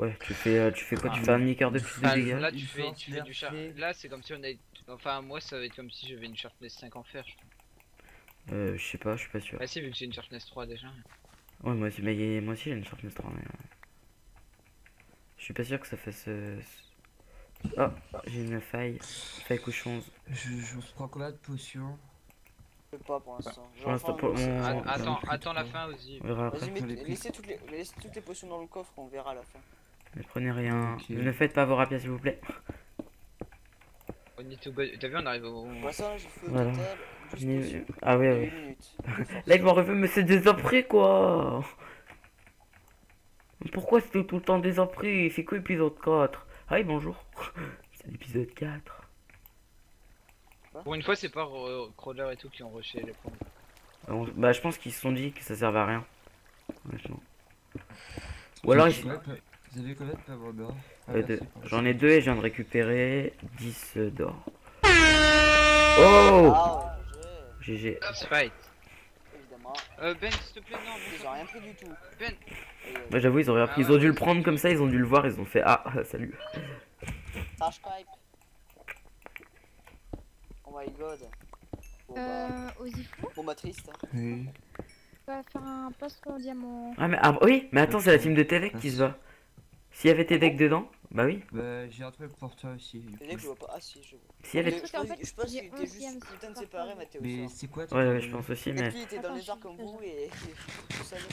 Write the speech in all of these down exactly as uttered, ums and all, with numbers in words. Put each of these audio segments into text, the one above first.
Ouais, tu fais, euh, tu fais quoi? Ah, Tu fais un demi-cœur de plus de Enfin, dégâts? là tu Une fais, force tu fais du char. nerfée. Là c'est comme si on avait. Enfin moi ça va être comme si j'avais une sharpness cinq en fer. Je crois. Euh, je sais pas, je suis pas sûr. Ah si vu que j'ai une sharpness trois déjà. Ouais, moi aussi, mais moi aussi j'ai une sharpness trois, mais... euh, je suis pas sûr que ça fasse... euh, ce- Oh, j'ai une faille. Faille couchon. Je, je prends combien de potions? Je peux pas pour l'instant. Pour l'instant, pour mon- Ah, Oh, attends, putain. attends la fin aussi. On verra après. Vas-y, J'en ai mets- pris. laissez toutes les, laissez toutes les potions dans le coffre, on verra à la fin. Ne prenez rien. Ok. Ne faites pas vos rapias s'il vous plaît. On est au go- T'as vu on arrive au. Pour ça, j'ai fait au Voilà. total douze Ni- potions. Ah ouais, en ouais. huit minutes. De force. Là, il m'en refait, mais c'est des après quoi. Pourquoi c'était tout le temps des après? C'est quoi épisode quatre? Hi, bonjour. C'est l'épisode quatre. Pour une fois c'est pas euh, Crawler et tout qui ont rushé les points. Alors, bah, je pense qu'ils se sont dit que ça servait à rien. Honnêtement. Ou alors, ils... Ouais, pas- Vous avez combien de pavons d'or? Ah, Euh, merci deux. pour J'en ça. ai deux et je viens de récupérer dix euh, d'or. Oh Ah ouais, G G. Let's fight. j'ai, évidemment. Euh Ben s'il te plaît non. Ils ont rien pris du tout. Ben. Et, euh, Bah, j'avoue, ils ont rien pris. Ils ont dû le prendre comme ça, ils ont dû le voir, ils ont fait ah, salut. Trash pipe. Oh my god. Bon bah, Euh, Ozifou, bon bah triste. hein. Oui. on va faire un poste en diamant. Ah, mais ah, oui, mais attends, c'est la team de Tedek qui se va. S'il y avait Tedek dedans, bah oui. Bah, j'ai un truc pour toi aussi. du Les coup. mecs, je vois pas. Ah si, je vois. S'il y avait. Mais Parce je qu'en pense- fait, je pense j'ai qu'il était onzième juste sur putain de Parfait. séparé, Mathéo. Mais ça. c'est quoi ton- Ouais, ouais, je pense aussi, mais. Peut-être qu'il était dans Attends, les je airs suis comme présent. vous et. Tout ça.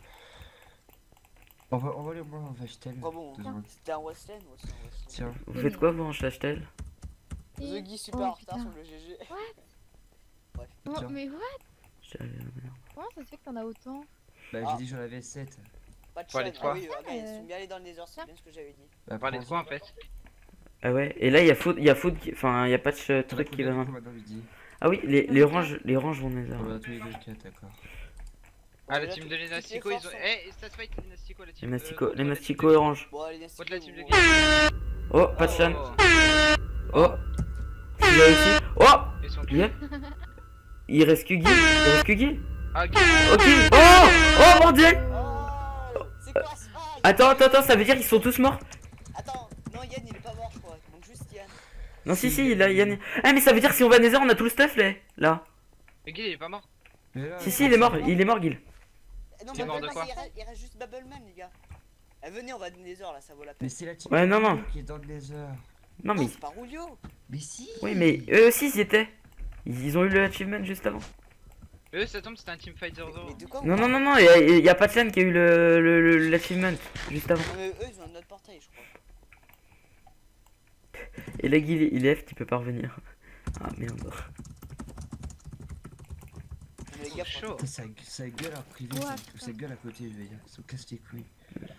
On va, on va aller voir un Vachtel. Pas bon. Deux secondes. C'était un Westland ou c'est un Westland? Tiens. Vous faites quoi, vous, en Chastel? The Guy super Oh, en retard putain. sur le G G. Oh, Tiens. mais what? Je- Comment ça se fait que t'en as autant? Bah, Ah. j'ai dit j'en avais sept. Pas de Parlez chat. de quoi Ah oui, ah, gars, ils Euh. sont bien allés dans le désert, c'est bien ce que j'avais dit. Bah, Parler de prends-en. quoi en fait? Ah ouais, et là, il y a faute, il y a faute, qui- enfin, il y a pas de ch- T'en as truc qui combien, va. du coup, maintenant, je dis Ah oui, les, les oranges, les oranges vont les On avoir. va tous les deux quatre, d'accord. Ah la Déjà, team tout- de toutes les l'Enastico ils forces ont. sont- Eh ça se fight l'Enastico la Les team. mastico, euh, les contre la mastico team de- orange. Bon, allez, Contre la team de bon. Guy. Oh, pas de chan. Oh. Oh, il a aussi. Oh, Ils sont Guy. Il reste que Guy. Il reste que Guy. Ah Guy. Ok. Oh, oh mon dieu. Oh, c'est quoi ça? Attends, attends, attends, ça veut dire qu'ils sont tous morts? Attends, non, Yann il est pas mort, je crois. Il manque juste Yann. Non, si, si, il a Yann. Ah, mais ça veut dire que si on va Nether, on a tout le stuff là. Là. Mais Guy il est pas mort. Mais là, Si, si, il est mort, il est mort, Guy. Eh Non, Il est mort de Babbleman, quoi? il reste, il reste juste Babbleman, les gars. Eh, venez, on va donner des heures là, ça vaut la peine. Mais c'est la team Ouais, non, non. qui est dans le nether. Non, mais. Non, c'est pas Rulio. Mais si. Oui, mais eux aussi, ils y étaient. Ils ils ont eu le achievement juste avant. Eux ça tombe c'était un teamfight zéro zéro. Mais de quoi Non, on non, parle? non, non, il y a, y a pas de clan qui a eu le, le, le- l'achievement juste avant. Non, mais eux ils ont un autre portail, je crois. Et là, Guy, il est- il est F, il peut pas revenir. Ah merde. Non, mais les gars, Chaud. Putain, ça, ça gueule en privé, Ouais, ça, putain. ça gueule à côté, je veux dire. Ils sont casse les couilles.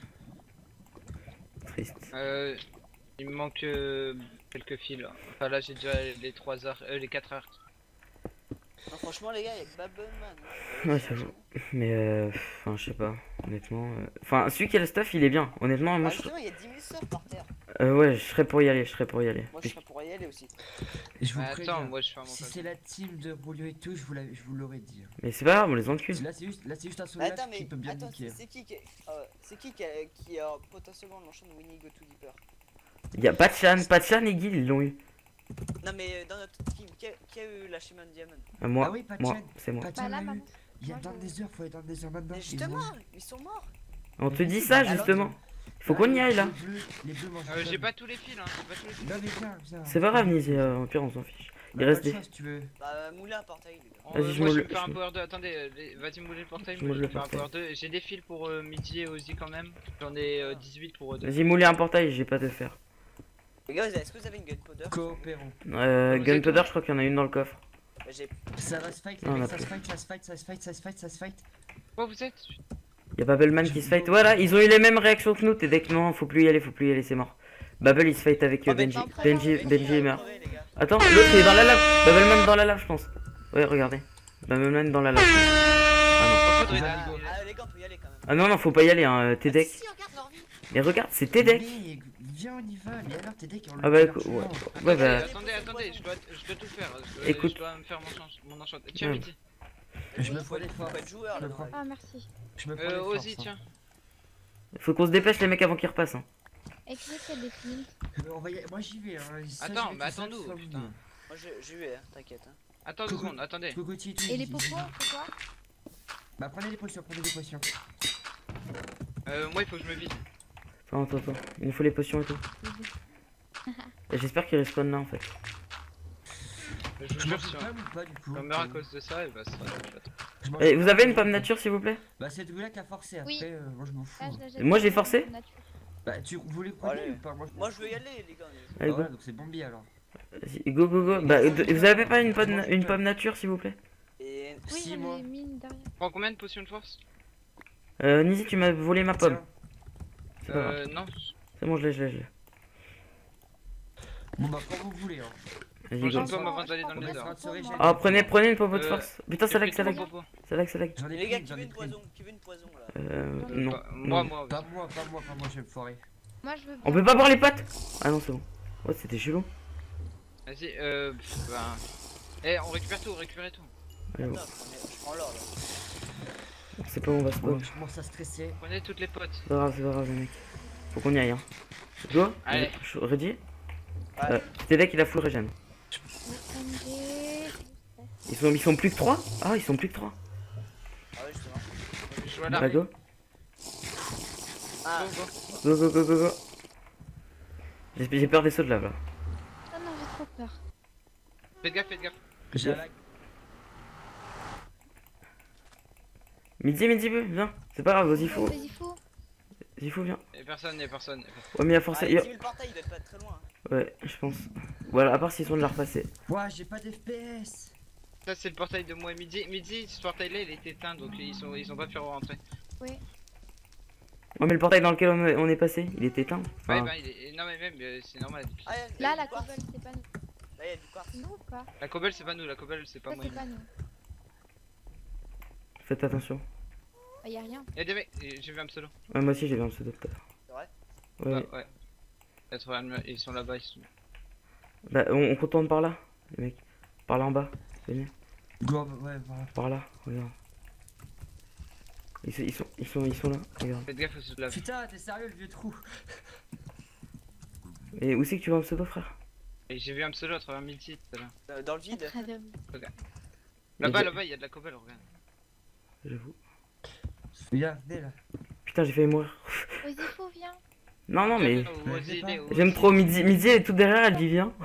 Triste. Euh. Il me manque euh, quelques fils. Enfin là j'ai déjà les trois heures. Euh, les quatre heures. non, franchement, les gars, il y a que Babbleman. Ouais, ça vaut. Mais euh. Enfin, je sais pas, honnêtement. euh, Enfin, celui qui a le stuff, il est bien. Honnêtement, moi Ah, je. justement, il y a dix mille subs par terre. Euh, ouais, je serais pour y aller, je serais pour y aller. Moi, je serais pour y aller aussi. Et je vous Attends préviens, moi je fais mon si poste. c'est la team de Rolio et tout, je vous l'avais- je vous l'aurais dit. hein. Mais c'est pas grave, on les encule. Là, c'est juste, là, c'est juste un Mais soldat attends, qui mais peut bien attends, niquer. c'est c'est qui qui est, euh, c'est qui qui a, qui a potentiellement l'enchaîne Winnie Go to Deeper? Y'a pas de Chan, pas de Chan et Guy, ils l'ont eu. Non, mais euh, dans notre team, qui a, qui a eu la Shimon Diamond? Euh, moi, Ah oui, pas de moi, Chan. c'est moi. Pas de Bah Chan, là, l'a eu. maman. Il y a Moi, dans je- le désert, faut aller dans le désert maintenant. Mais ils justement, ont- ils sont morts. On te dit ça Alors, justement. Il faut Ah, qu'on y les- aille là. Les bleus, les bleus mangent Euh, pas. j'ai pas tous les fils hein. J'ai pas tous les fils. Non, mais viens, viens. C'est pas grave, Nizzy, euh, au pire on s'en fiche. Bah, Il reste pas de des. choix, si tu veux. Bah, moulin un portail, les gars. Euh, Vas-y, je moi je moule vais le- me faire un je power deux. Attendez, euh, les- vas-y mouler le portail. Je Moi moule je le vais faire un portail. power deux. J'ai des fils pour euh, Midi et Ozzy quand même. J'en ai euh, dix-huit pour eux deux. Vas-y, mouler un portail, j'ai pas de fer. Les gars, est-ce que vous avez une gunpowder? Coopérons. Euh, Vous êtes Gunpowder, où je crois qu'il y en a une dans le coffre. Bah, j'ai. Ça va se fight, les Non, on mecs, a ça pris. se fight, ça se fight, ça se fight, ça se fight, ça se fight. Quoi vous êtes? Y'a Babbleman qui se fight. Voilà, ils ont eu les mêmes réactions que nous. T'es dès que non, faut plus y aller, faut plus y aller, c'est mort. Babble il se fight avec euh, Oh, mais Benji. non, Benji, préparez, Benji Benji, meurt. crevez, les gars. Attends, l'autre il est dans la lave. Babbleman dans la lave, je pense. Ouais, regardez. Babbleman dans la lave. Ah Oh, faudrait Ils d'aller- ont- Ah, les gars, on peut y aller quand même. non. Ah non, non, faut pas y aller, hein. Tedek. Si, regarde leur vie. Mais regarde, c'est Tedek. Mais viens, on y va. Mais alors, t'es dès qu'on Ah bah écoute, ouais. Ouais, Attendez, bah. attendez, attendez, je dois, je dois tout faire. Je dois, Écoute. je dois me faire mon, change- mon enchant. Tiens, Ouais. Midi. Je me Faut prends être- des faut forces. être joueur, Je là, me prends. dans la vie. Ah, merci. Je me prends Euh, des Ozzy, forces, hein. tiens. Faut qu'on se dépêche, les mecs, avant qu'ils repassent. Hein. Et qui c'est qui a des films? Euh, on va y... Moi j'y vais. Hein. Soit Attends, j'y vais mais tout seul, attends-nous, soit putain. vous. Moi je, je vais, hein, t'inquiète. Hein. Attends deux secondes, attendez. Cocotier, tout, Et les il- potions, c'est quoi? Bah prenez des potions, prenez des potions. Euh, moi il faut que je me vide. Attends, attends, attends. Il nous faut les potions et tout. Et j'espère qu'il respawn là en fait. Je vous Je jure, mange si une on, pomme ou pas du coup si on meurt à cause de ça, et bah ça sera chouette. Je mange Et une vous pomme, avez une je pomme mange nature s'il vous plaît? Bah c'est Doula qui a forcé, après Oui. euh, moi je m'en fous. Ah, hein. je la jette Moi, dans j'ai la forcé. nature. Bah tu voulez prendre Allez. ou pas? Moi je Moi je veux y aller les gars. Ah Allez, go. voilà, donc c'est Bambi alors. Vas-y, go go go. Bah, de- vous avez pas une pomme, une pomme nature s'il vous plaît? Et Oui, Si, j'en moi. ai mis une derrière. Prends combien de potions de force? Euh, Nizi, tu m'as volé ma pomme. Tiens. C'est pas grave. Euh, non. C'est bon, je l'ai, je l'ai, je l'ai. Bon bah quand vous voulez hein. Vas-y, Mange go. une pomme avant d'aller dans On le va nether. se rassurer, j'ai- Ah, prenez, prenez une pomme de Euh, force. Putain, c'est lag, c'est lag. Popo. C'est lag, c'est lag. J'en ai les gars pris, qui j'en veut ai une pris. poison, qui veut une poison là. Euh, J'en ai non. Bah, moi, Non. moi. Pas moi, pas moi, pas moi, je vais me foirer. Moi, je veux bien. On peut pas boire les potes? Ah non, c'est bon. Oh, c'était chelou. Vas-y, euh. pff, bah. Eh, on récupère tout, on récupère tout. Allez, bon. Attends, je prends- je prends l'or là. C'est pas où on va Bon, spawn. je commence à stresser. Prenez toutes les potes. C'est pas grave, c'est pas grave, les mecs. Faut qu'on y aille, hein. Go? Allez. Je- Ready? Ouais. Euh, T'es là qu'il a full régène. O M G. Ils sont, ils sont plus que trois? Ah, ils sont plus que trois. Ah ouais justement. Je vois là. Bah, go. Ah, Go, go. Go, go, go, go, go. J'ai j'ai peur des sauts de lave là. Ah non, j'ai trop peur. Faites gaffe, faites gaffe. J'ai la... Midi, midi, viens. C'est pas grave, vas-y, faut. Vas-y, faut. Vas-y, faut, viens. Y'a personne, y'a personne. y'a personne. Ouais, mais il a ah, forcé. les il a- dix mille portails ils doivent pas être très loin. Ouais, je pense. Voilà, à part s'ils sont déjà repassés. Ouah, j'ai pas d'F P S. Ça, c'est le portail de moi midi. Midi, ce portail là il est éteint donc ils, sont, ils ont pas pu rentrer. Ouais, mais le portail dans lequel on est, on est passé, il était éteint. Ouais, Enfin, bah, il est. Non, mais même, euh, c'est normal. Ah, y a- y a Là, du la quartz. cobble, c'est pas nous. Là y'a du quartz. Nous ou pas? La cobble, c'est pas nous, la cobble, c'est pas Ça, moi. c'est pas nous. faites attention. Ah, y a rien. Y'a des mecs, j'ai vu un pseudo. Ouais, moi aussi j'ai vu un pseudo tout à l'heure. C'est vrai? Ouais, Ouais, ouais. Y'a trop rien de- Ils sont là-bas, ils sont. Bah, on, on contourne par là, les mecs. Par là en bas. Venez. Go, ouais, voilà. Par là, regarde. Ils, sont- ils sont, ils sont, ils sont là, regarde. Faites gaffe aux sous de lave. Putain, t'es sérieux le vieux trou? Et où c'est que tu vois un pseudo, frère? Et j'ai vu un pseudo à travers mille sites tout à l'heure. Euh, Dans le vide. À travers- Là-bas, j'ai- là-bas, y'a de la cobble, regarde. J'avoue. Viens, venez là. Putain, j'ai failli mourir. Vas-y, faut, viens. Non, non, mais. Où Ouais, vas-y, j'ai il est, pas. où J'aime vas-y. trop Midi. Midi, elle est toute derrière, elle dit viens.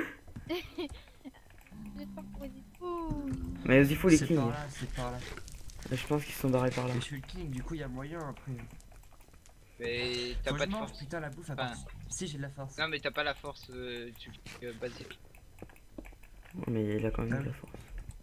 J'ai peur pour Vas-y, faut. Mais vas-y, faut les C'est kings. par là, c'est par là. Je pense qu'ils sont barrés par là. Mais je suis le king, du coup, y a moyen après. Mais t'as Faut que pas je de mange, force. putain, la bouffe à Enfin, part. Si, j'ai de la force. Non, mais t'as pas la force euh, du euh, basique. Ouais, mais il a quand même de la force.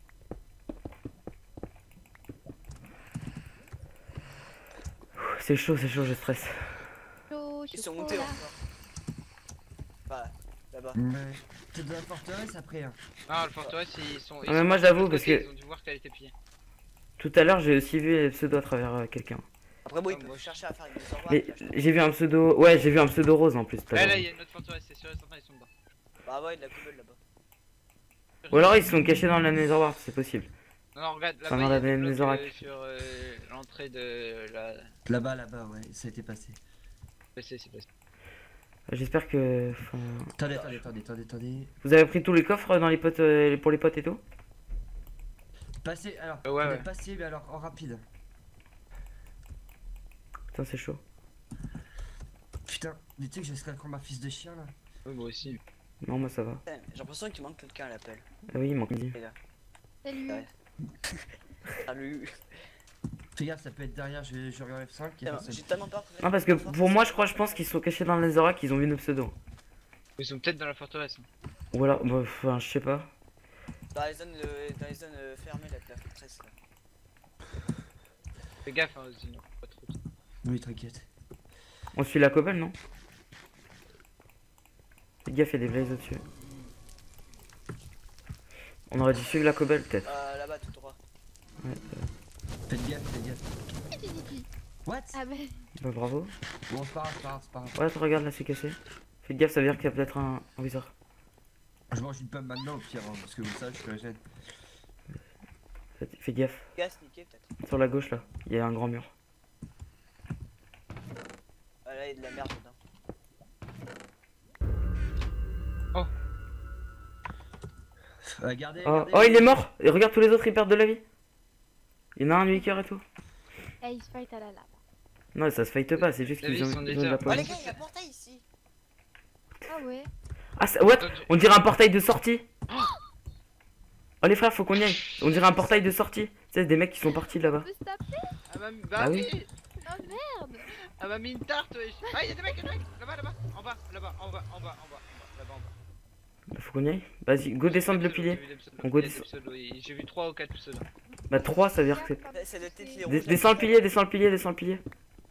Ouh, c'est chaud, c'est chaud, je stresse. Chaud, Ils sont chaud, montés là. encore. Voilà, là-bas. Ouais. T'es de la forteresse après. Hein. Ah, le forteresse, ils sont. ils Ah, mais sont moi, partis j'avoue, de l'autre parce côté, que- Ils ont dû voir qu'elle était pillée. Tout à l'heure, j'ai aussi vu le pseudo à travers euh, quelqu'un. Après, bon, ils Ah, peuvent moi, chercher à faire une misorba. Mais j'ai vu un pseudo. Ouais, j'ai vu un pseudo rose en plus tout à Là, l'heure. là, y'a une autre forteresse, c'est sûr et certain, ils sont dedans. Bah ouais, de la cobble là-bas. Ou alors ils sont cachés dans la Netherward, c'est possible. Non, non, regarde, Enfin, là-bas, dans il y a la des blocs, Netherrack. euh, sur euh, l'entrée de la. Là-bas, là-bas, ouais, ça a été passé. C'est c'est passé. J'espère que. Enfin, Attendez, attendez, attendez, attendez, attendez. vous avez pris tous les coffres dans les potes, euh, pour les potes et tout? Passez, alors, Euh, ouais, on ouais. est passé, mais alors en rapide. Putain, c'est chaud. Putain, mais tu sais que je serais comme un fils de chien là. Oui, moi aussi. Non, moi ça va. Putain, J'ai l'impression qu'il manque quelqu'un à l'appel. Ah oui, il manque midi. Salut. Ouais. Salut. Fais gaffe, ça peut être derrière, je, je regarde F cinq. y a Putain, personne. J'ai tellement peur. que- Non, parce que pour moi, je crois, je pense qu'ils sont cachés dans la Netherrack, qu'ils ont vu nos pseudos. Ils sont peut-être dans la forteresse. hein. Ou alors, bah, enfin, je sais pas. Dans les zones, euh, dans les zones euh, fermées là, de la forteresse là. Fais gaffe, hein, aussi, non, pas trop. Oui, t'inquiète. On suit la cobble, non? Fais gaffe, il y a des blazes au-dessus. On aurait dû suivre la cobble, peut-être. Euh, là-bas tout droit. Ouais, Faites gaffe, faites gaffe. What? Ah bah, bah bravo. Bon, c'est pas grave, c'est pas grave, c'est pas grave. Ouais, attends, regarde, là, c'est cassé. Fais gaffe, ça veut dire qu'il y a peut-être un, un wizard. Je mange une pomme maintenant au pire, hein, parce que vous savez, je suis la gêne. Fais- Fais gaffe. Gaz niqué peut-être. Sur la gauche, là, il y a un grand mur. Ah là, il y a de la merde dedans. Euh, gardez, Oh, gardez. oh, il est mort. Et regarde, tous les autres ils perdent de la vie. Il y en a un huit cœurs et tout. Eh, ils se fight à la lave. Non, ça se fight pas, c'est juste La qu'ils vie, ont, ils sont ils ont de la déjà- Oh pomme. les gars, il y a un portail ici. Ah ouais. Ah, ça- what? Attends, On dirait un portail de sortie. Oh les frères, faut qu'on y aille. On dirait un portail de sortie. Tu sais, des mecs qui sont partis de On là-bas. peut se taper. Elle m'a mis... Ah Bah oui. oui. Oh merde. Elle m'a mis une tarte, wesh. Ah, y'a des mecs, y'a des mecs. Là-bas, là-bas. En bas, là-bas, en bas, en bas, en bas, en bas. Là-bas, en bas. Bah, faut qu'on y aille. Vas-y, go descendre le pilier. On go J'ai descend- J'ai vu trois ou quatre pseudos. Bah trois, ça veut dire que c'est... C'est le tête les Des- rouges. Descends le pilier, descends le pilier, descends le pilier.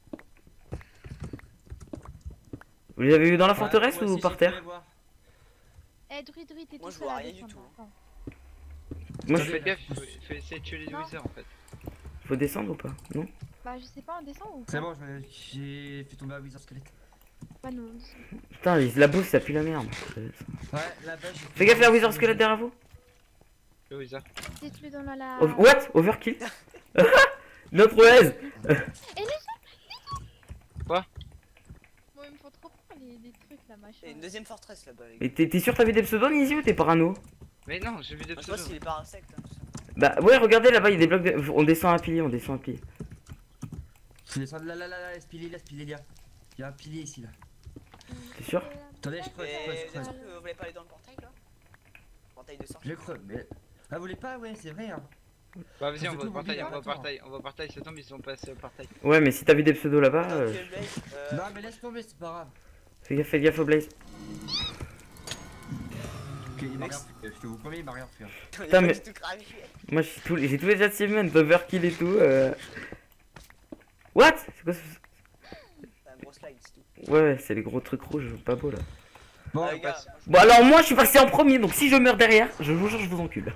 Vous les avez eu dans la forteresse Ouais, moi ou aussi, par j'ai pu les terre? voir. Eh, Druid, Druid, t'es Moi, tout je seul vois à rien du descendre, tout. attends. Moi je Attendez, fais... Fais gaffe, faut, faut essayer de tuer les Non. wizards en fait. Faut descendre ou pas? Non? Bah, je sais pas, on descend ou pas? C'est bon, je me- j'ai fait tomber un wizard squelette. Bah, non, on descend. Putain, les- la bouffe ça pue la merde. Ouais, là-bas j'ai. Fais gaffe, il y a un wizard squelette derrière vous. Le wizard. Dites-le dans la la. Over- What? Overkill? Notre aise. Et les gens Quoi? Bon, ils me font trop peur les, les trucs là, machin. Il y a une deuxième forteresse là-bas. les gars. Mais t'es t'es sûr que t'as vu des pseudos Nizzy ou t'es parano? Mais non, j'ai vu des Moi, je pense pseudos. qu'il est par insecte. Hein, tout ça. Bah ouais, regardez là-bas, il y a des blocs de... On descend un pilier, on descend un pilier. Je descends là, là, là, là, ce pilier là, ce pilier là. Il y a un pilier ici là. T'es sûr? Attendez, je creuse, je creuse, Et je vous êtes creuse. sûr que vous voulez pas aller dans le portail là? Portail de sortie. Je creuse, mais. Ah, vous voulez pas? Ouais, c'est vrai hein. Bah vas-y, Ça on fait va tout au portail, mon on va au bidon, portail, on va au portail, ça tombe, ils sont passés au portail. Ouais, mais si t'as vu des pseudos là-bas, Ah, euh, ok, Blaze, euh, Non, mais laisse tomber, c'est pas grave. fais gaffe, fais gaffe au blaze. Ok, il m'a rien fait. Je te vous promets, il m'a rien fait. hein. il a Putain, pas mais- du tout cramé. Moi j'ai tous les, j'ai tous les achievements, overkill et tout. Euh... What? C'est quoi ce... C'est un gros slide, c'est tout. Ouais, ouais, c'est les gros trucs rouges, pas beau là. Bon, Ah, les gars, passe. moi, je- Bon alors moi je suis passé en premier, donc si je meurs derrière, je vous jure je vous encule.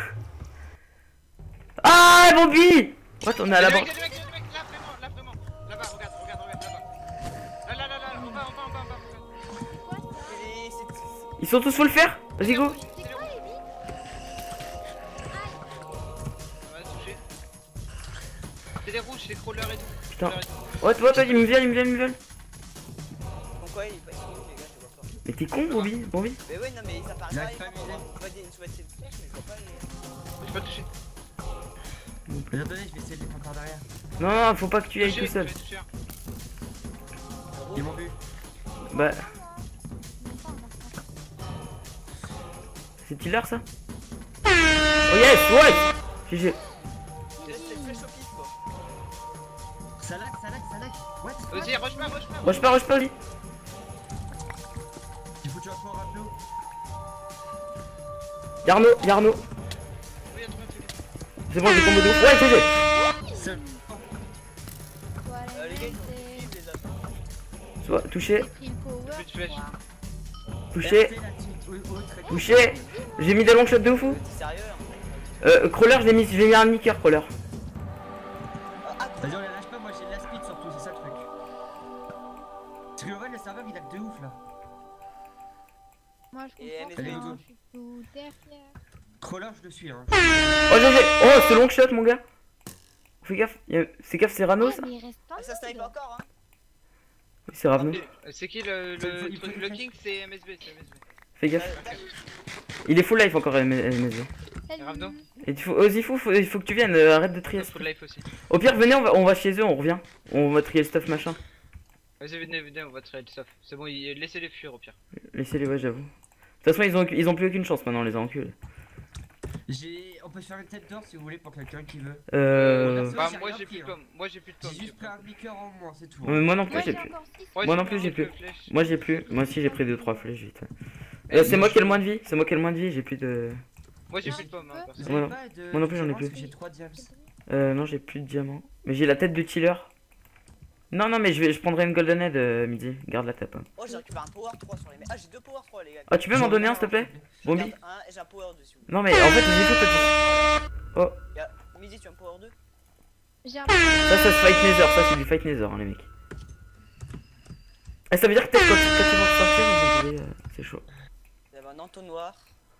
Ah Bobby! What? On est à la Y'a des banque. mecs, y'a des mecs, y'a des mecs, là vraiment, là vraiment. Là-bas, regarde, regarde, regarde, là-bas. Là, là, là, là, en bas, en bas, en bas, en bas, regarde. Quoi ça? Il est- c'est- Ils sont tous full le faire? Vas-y go! C'est quoi, Evie? Ça m'a touché. C'est les rouges, c'est crawlers et tout. Putain. Crawlers et tout. What? What? What? Ils me viennent, ils me viennent, ils me viennent. Pourquoi il est pas ici, les gars, je vois pas. Mais t'es con Bobby? Bobby? Mais ouais, non, mais ils apparaissent Il pas. a ils pas font- misé. on va dire une souhaite de flèche, mais je vois pas les. J'ai pas touché. mais attendez, je vais essayer de les prendre par derrière. Non, non, faut pas que tu y ailles Touché, tout seul. j'ai touché un. Ils m'ont vu. Bah, Même pas, on va faire. c'est killer ça? Oh yes! Ouais! G G. Laisse les flèches au pif, quoi. Ça lag, ça lag, ça lag. What? Vas-y, rush pas, rush pas. Rush pas, rush pas, vas-y. Il faut que tu vas pouvoir rappeler. Y'a Arnaud, y'a Arnaud. Oui, y'a trop bien, c'est C'est bon, j'ai combo de ouf. Ouais, G G. Seul. Voilà, Euh, les gars, ils ont c'est- pif, les autres. Soit touché, J'ai pris le power. Plus de flèches. quoi. touché, R T, la petite. Oui, oui, très bien. touché. J'ai mis des long shots de ouf ou? T'es sérieux? hein Euh, crawler, je l'ai mis, je l'ai mis un nicker crawler. Ah, ah, Vas-y, on les lâche pas, moi j'ai de la speed surtout, c'est ça le truc. Parce que en vrai, le serveur il a que de ouf là. Moi, je Et comprends M S B rien, tout. je suis tout derrière. Crawler, je le suis hein. Oh G G. Oh, ce long shot, mon gars. Fais gaffe, y a- c'est gaffe, c'est Rano ça? Eh, mais il reste pas ah, ça de snipe monde. encore, hein. Oui, c'est Ravno. Et, euh, C'est qui le, Il faut- le il faut truc, une le flèche. king? C'est M S B, c'est M S B. Fais gaffe. Il est full life encore, M S V. Salut. Ravno. Et il faut, oh, Zifou, faut, il faut que tu viennes, euh, arrête de trier. Full life aussi. Au pire, venez, on va, on va chez eux, on revient. On va trier le stuff machin. Vas-y, venez, venez, on va traiter le stuff. C'est bon, il- laissez-les fuir au pire. Laissez-les, ouais, j'avoue. De toute façon, ils ont, ils ont plus aucune chance maintenant, on les a enculés. J'ai. On peut se faire une tête d'or si vous voulez pour quelqu'un qui veut. Euh. Ouais, Bah, j'ai moi rien j'ai pris, plus de hein. pommes. Moi j'ai plus de pommes. J'ai juste pris un liqueur en moins, c'est tout. euh, Moi non plus, Moi, j'ai j'ai plus. encore six. Ouais, Moi j'ai non plus, j'ai quelques plus. flèches. Moi j'ai plus. Moi aussi, j'ai pris deux trois flèches vite. Eh, Euh, c'est moi qui ai le moins de vie. C'est moi qui ai le moins de vie. J'ai plus de. Moi j'ai Non, plus de pommes. tu Hein, peux. Vous perso. Moi avez non. pas de. Moi non plus, j'en ai diamants, plus. parce que J'ai trois diams. Euh, non, j'ai plus de diamants. Mais j'ai la tête de tiller. Non, non, mais je vais, je prendrai une golden head euh, midi. Garde la tape. hein. Oh, j'ai récupéré un power trois sur les mecs. Ah, j'ai deux power trois, les gars. Ah, tu peux m'en donner un, s'il te plaît? Je Bombi? garde un et j'ai un power deux, si vous voulez. Non, mais en fait, j'ai tout. Oh, Y a- Midi, tu as un power deux? J'ai un ça, ça se fight nether. Ça, c'est du fight nether, hein, les mecs. Et ça veut dire que peut-être quand, quand ils vont sortir, ils vont jouer, euh, c'est chaud. Il y avait un entonnoir.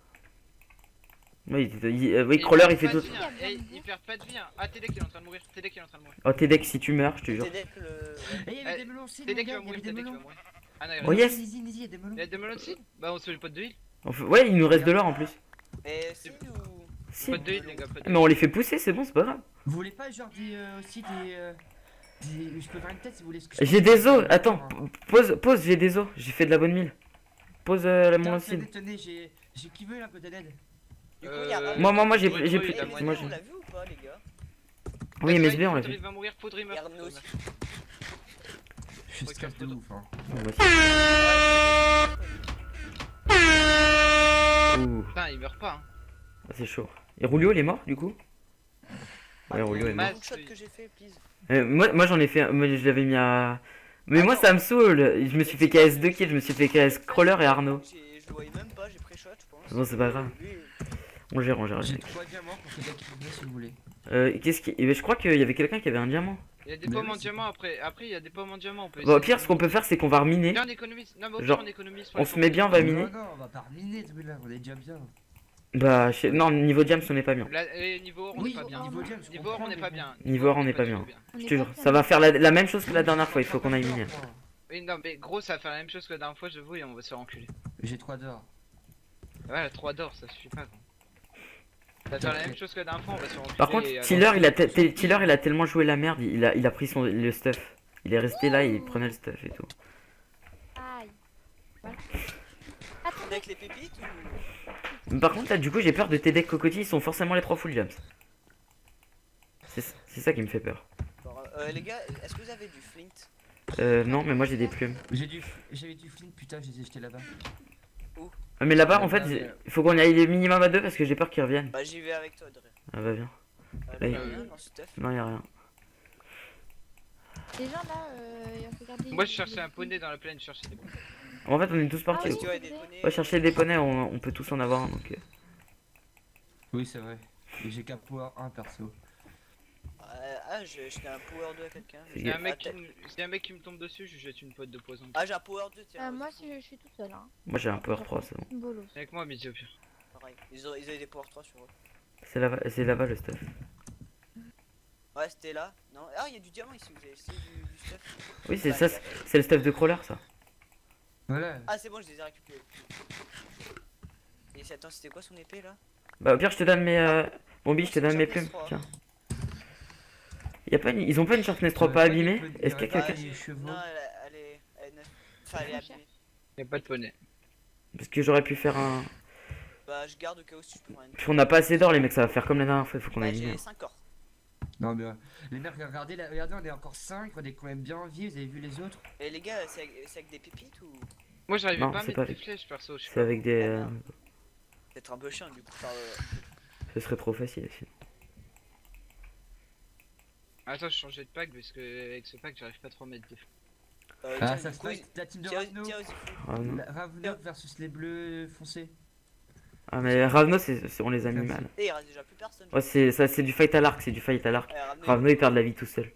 Oui, il, il- euh, oui, Et crawler, perd il fait pas tout. de vie, hein. Eh, il perd pas de vie. Hein. Ah, Tedek il est en train de mourir. Tedek il est en train de mourir. Oh, t'es deck si tu meurs, je te jure. T'es deck le. Eh, il y avait Eh, des melons aussi, mon Tedek il gars, va il y mourir. avait des Tedek il va melons. mourir. Ah non, il Oh, reste. yes. Easy, easy, il y a des melons. Il y a des melons aussi? Bah on se fait le pote de heal. On fait- Ouais, il nous reste de l'or en plus. Et Et c'est ou. Si. Pas de heal, les gars, pas de Mais on les fait pousser, c'est bon, c'est pas grave. Vous voulez pas genre des euh, aussi des, euh, des- je peux faire une tête si vous voulez. ce que je J'ai pense. des os, attends, p- pose, pose, j'ai des os, j'ai fait de la bonne mille. Pose euh, la mon Tiens, ancienne. tenez, tenez, j'ai j'ai qui veut un peu d'aide. Du coup, il y a Euh, un- Moi, moi, moi, j'ai Druid, j'ai Druid, plus. à Eh, moi, mais Moi, on j'ai. l'a vu ou pas, les gars? Oui, M S B, on l'a Faudrait- fait. Il va mourir, faudrait Et mourir. Arnaud aussi. Je suis stress de ouf hein. Moi aussi. Ouh, Putain, il meurt pas. Hein. ah, c'est chaud. Et Rulio, il est mort du coup? Ouais, Rulio est mort. Masse. Le shot que j'ai fait, please. Euh, moi, moi j'en ai fait. Moi, je l'avais mis à. Mais moi, Attends. ça me saoule. Je me suis fait K S deux kills, je me suis fait K S Crawler et Arnaud. J'ai- Je le voyais même pas, j'ai pris shot, je pense. Bon, c'est pas grave. Lui, On gère, on gère. on J'ai gère. trois diamants pour quelqu'un qui veut si vous voulez. Euh, qu'est-ce qui. eh ben, je crois qu'il y avait quelqu'un qui avait un diamant. Il y a des Mais pommes oui, en c'est- diamant après. Après, il y a des pommes en diamant. On peut Bon, au essayer pire, ce qu'on peut faire, c'est qu'on va reminer. Viens, on économise. Non, mais au pire, Genre, on économise. pour On les se pommes. met bien, on va miner. Non, non, on va pas miner ce là, on est déjà bien. Bah, je sais- non, niveau James, on n'est pas bien. Là, et niveau or, on Oui, est pas bien. niveau James, je Niveau or, on comprends, n'est pas mais bien. Niveau or, on n'est pas On Je est te jure, pas ça va faire la, la même chose que la dernière fois, il faut qu'on aille bon. miner. Oui, non, mais gros, ça va faire la même chose que la dernière fois, je vous, et on va se faire enculer. J'ai trois d'or. Ouais, trois d'or, ça suffit pas. Gros. Ça va faire la même chose que la dernière fois, on va se faire enculer. Par contre, et, euh, Tiller, il a, te- te- Tiller, il a tellement joué la merde, il a, il a pris son, le stuff. Il est resté là, il prenait le stuff et tout. Aïe. Voilà. Attendez. avec les pépites ou. Mais par contre, là, du coup, j'ai peur de tes decks cocotiers, ils sont forcément les trois full James. C'est c'est ça qui me fait peur. Bon, euh, les gars, est-ce que vous avez du flint? Euh, non, mais moi j'ai des plumes. J'ai du, j'avais du flint, putain, je les ai jetés là-bas. Ah, mais là-bas, en Là-bas, fait, mais- il faut qu'on aille minimum à deux parce que j'ai peur qu'ils reviennent. Bah, j'y vais avec toi, Dre. Ah, bah, viens. Allez, Oui. viens dans ce stuff. Non, y'a rien. Les gens là, euh, regardez. Moi, je cherchais un poney dans la plaine, je cherchais des poneys. En fait, on est tous partis. Ah Est-ce oui. qu'il y aurait des poneys? Ouais, chercher des poneys, on, on peut tous en avoir un donc. euh. Oui, c'est vrai. Et j'ai qu'un power un perso. Euh, Ah, je- j'étais un power deux à quelqu'un. C'est S'il y a un Ah, mec qui t'as- me- s'il y a un mec qui me tombe dessus, je lui jette une pote de poison. Ah, j'ai un power deux, tiens. Euh, moi, je, je suis toute seule. Hein. Moi j'ai un power trois, c'est bon. Une bolos. Avec moi, midi au pire. Pareil. Ils, ont, ils avaient des power trois sur eux. C'est là-bas c'est là-bas le stuff. Ouais, c'était là. Non. Ah, il y a du diamant ici, vous avez essayé du, du stuff. Oui, c'est Bah, ça, il y a- c'est c'est le stuff de crawler ça. Voilà. Ah, c'est bon, je les ai récupérés. Et c'est- attends, c'était quoi son épée là? Bah, au pire, je te donne mes. Euh... Bon, bi, je te C'est donne mes Sharpness plumes. trois. Tiens. Y a pas une- Ils ont pas une Sharpness trois pas abîmée? Est-ce qu'il y a Bah, quelqu'un. les j'ai- chevaux. Non, elle, elle est. Elle est neuve. Enfin, elle est abîmée. Y'a pas de poney. Parce que j'aurais pu faire un. Bah, je garde au cas où si je prends une. Puis on n'a pas assez d'or, les mecs, ça va faire comme la dernière fois, il faut qu'on Bah, aille miner. j'ai cinq corps. Non, mais euh, les mecs, regardez, là, regardez, on est encore cinq, on est quand même bien en vie, vous avez vu les autres? Et les gars, c'est avec, c'est avec des pépites ou. Moi, j'arrivais Non, pas à c'est mettre pas des avec- flèches perso. Je sais C'est pas. avec des. euh, C'est un peu chiant du coup. Enfin, euh, Ce serait trop facile sinon. Attends, je changeais de pack parce que avec ce pack, j'arrive pas trop à mettre des flèches. euh, Ah, tiens, ça du se coup, fight, la team de tiens, Ravno. tiens aussi. Ah, non. La- Ravno versus les bleus foncés. Ah, mais Ravno, c'est c'est- on les a mis mal. Et il reste déjà plus personne. Ouais, c'est ça, c'est du fight à l'arc, c'est du fight à l'arc. Eh, ramenez- Ravno, il perd de la vie tout seul.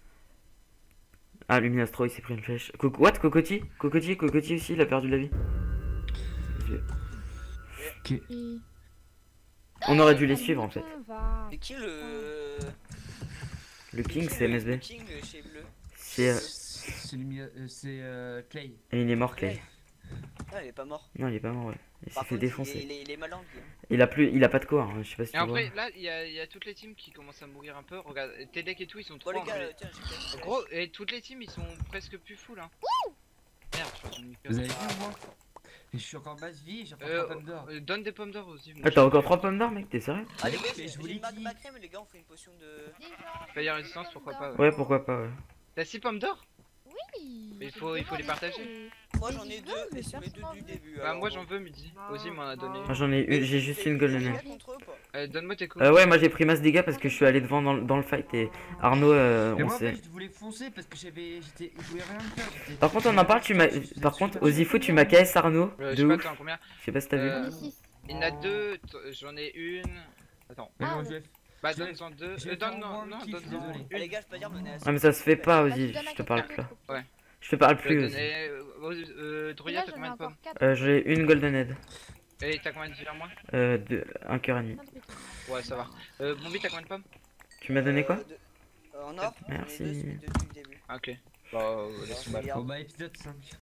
Ah, Luminastro, il s'est pris une flèche. Coco... What? Cocotti? Cocotti, Cocotti aussi, il a perdu de la vie. Ok. Et- On aurait dû les suivre en fait. On va. C'est qui le. Le King, qui c'est le- M S B. le King chez Bleu. C'est. euh, C'est Lumi- euh, c'est, euh, Clay. Et il est mort, Clay. Ah, il est pas mort. Non, il est pas mort, ouais. Il s'est Par fait contre, défoncer. Il est, il est malin. lui. Il a plus, il a pas de quoi, hein. Je sais pas si Et tu vois. après, là, il y, a- il y a toutes les teams qui commencent à mourir un peu. Regarde, tes decks et tout, ils sont Bon, trop les en gars, blé. euh, tiens, j'ai En gros, et toutes les teams, ils sont presque plus full. Hein. Merde, je suis en micro. Vous avez vu moi? Et je suis encore basse vie, j'ai encore Euh, trois pommes d'or. euh, donne des pommes d'or aussi. moi, Ah, t'as encore trois pommes d'or, mec, t'es sérieux? Ah, les Mais gars, oui, mais j'ai je j'ai vous l'ai une dit. magma crème, les gars, on fait une potion de. Des gens. Fire résistance, pourquoi pas. Ouais. Ouais, pourquoi pas, ouais. T'as six pommes d'or? Oui. Mais il faut- il faut les partager. Moi, j'en ai Mais deux, mais et c'est mes deux personne du n'en veut. début. Bah, alors moi bon. j'en veux, midi. Ozzy m'en a donné. Moi j'en ai une, j'ai juste une golden T'es egg. gars contre eux ou pas? Euh, Donne-moi tes coups. Euh, ouais, moi j'ai pris masse dégâts parce que je suis allé devant dans, le- dans le fight et Arnaud, euh, Mais on moi en sait. fait je voulais foncer parce que j'avais. J'étais. Je voulais rien faire. j'étais- Par contre, on en parle, tu m'as. Par contre, aux ifo, tu m'as K S Arnaud. Euh, je De sais pas, ouf. attends, combien? Je sais pas si t'as vu. Euh, On est six. Il y en a deux, t- j'en ai une. Attends. Mais Ah, non, ouais. je vais. Bah, Je vais- donne-en deux. je vais Euh, donne, faire non, one non, kill, donne-en désolé. Ah, les une. gars, je peux pas dire, mais on est à Ah, mais ça se fait pas, Bah, Ozzy, tu donnes à je te parle quelqu'un plus. d'autre. Ouais. Je te parle Je vais plus, Ozzy. donner. Euh, euh, Et Druya, là, t'as j'en ai combien de pommes? encore quatre. Euh, j'ai une golden head. Et t'as combien de villains moins? Euh, de... un cœur et demi. Plein de trucs. Ouais, ça va. Euh, Bombi, t'as combien de pommes? Tu m'as donné quoi? Euh, deux- euh, En or, Merci. j'en ai deux, c'est mes deux du début. Ah, ok. Bah, euh, Alors, laisse je tomber. regarde. Bon bah épisode cinq.